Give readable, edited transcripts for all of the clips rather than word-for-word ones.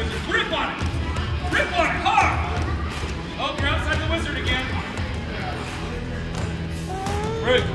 wizard. Grip on it. Grip on it, hard. Oh, you're outside the wizard again. Break.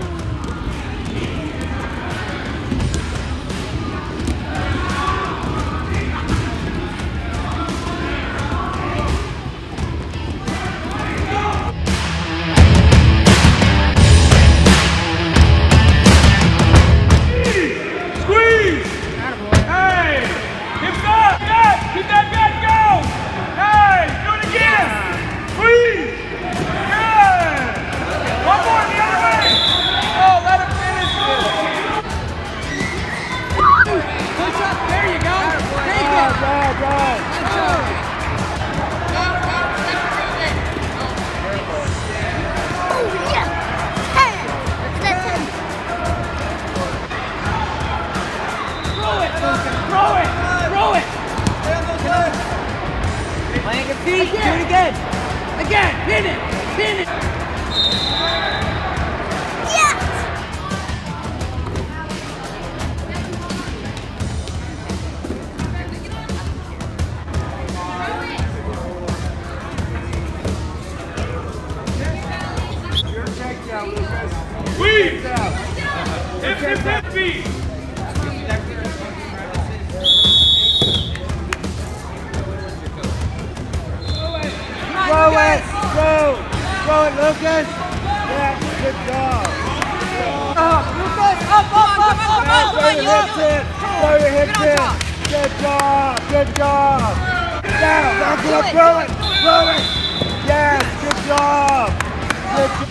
Do it again. Again. Pin it. Pin it. Yes. Your takedown, Lucas. Squeeze. Hip, hip, hip, feet. Throw it! Throw it, Lucas! Yeah, good job! Lucas! Up! Throw your hips in! Throw your hips in! Good job! Good job! Down! Knock it up! Throw it! Throw it! Yes! Good job! Good job!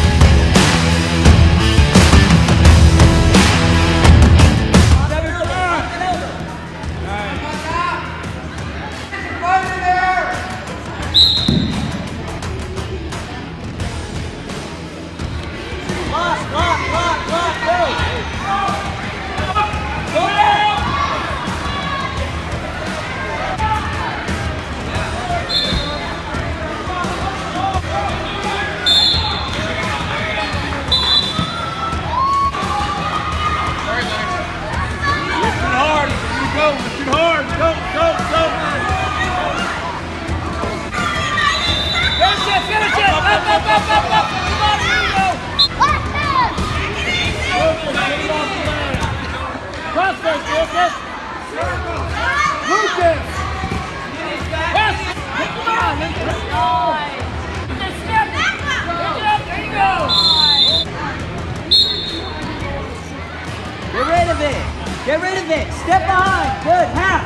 Get rid of it. Step behind. Good. Half.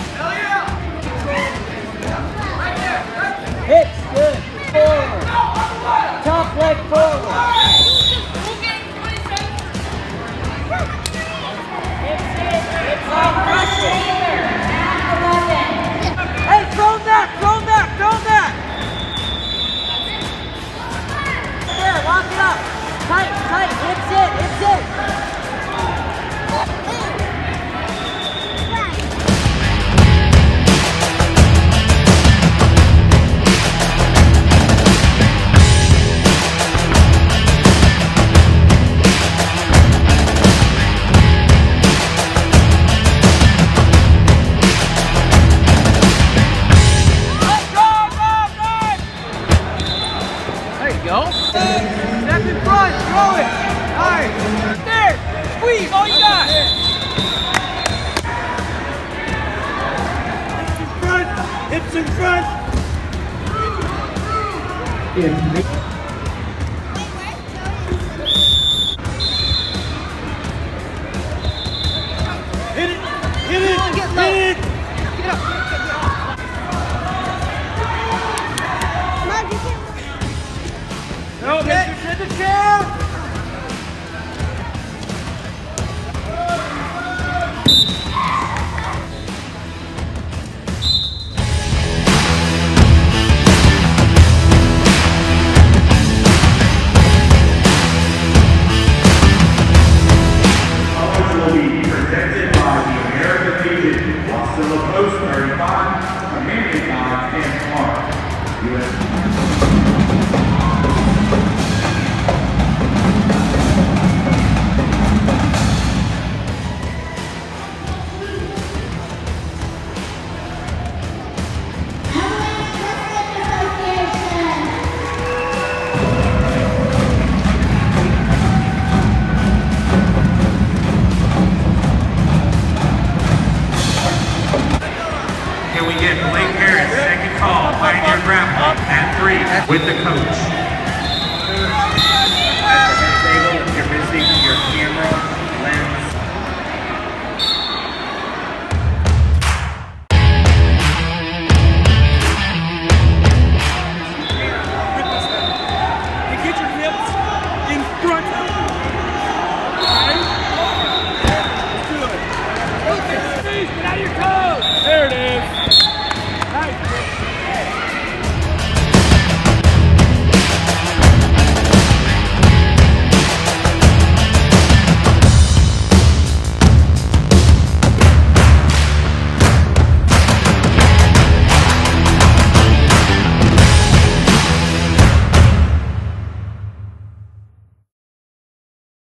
Hips. Good. Forward. Top leg forward. Hey, throw that. There, lock it up. Tight. Hips it. Step in front, throw it! Nice! There! Squeeze, all you got! Hips in front! Hit it! Hit it! No, get in the chair! Will be presented by the American Legion, Wasilla Post 35, American God, and Clark. U.S. grappling and 3 with the coach.